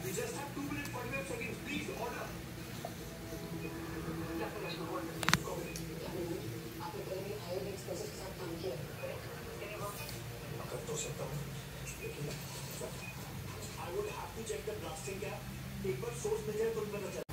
We just have 2 minutes 45 seconds. Please order. आपने पहले higher expresses के साथ काम किया, कर तो सकता हूँ, लेकिन I would have to check the blasting cap. एक बार सोर्स मिल जाए तो पता चले.